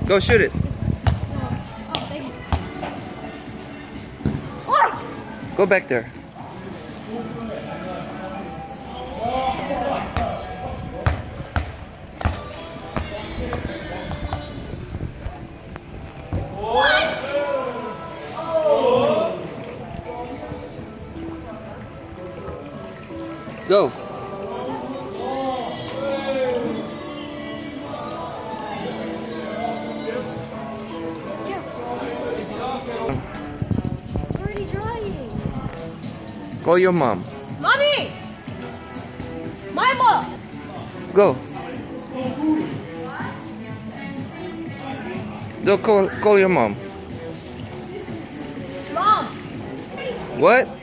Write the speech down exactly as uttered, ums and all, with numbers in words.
Go shoot it. Oh, thank you. Oh! Go back there. Go. It's already drying. Call your mom. Mommy! Mama! Go. Go call, call your mom. Mom! What?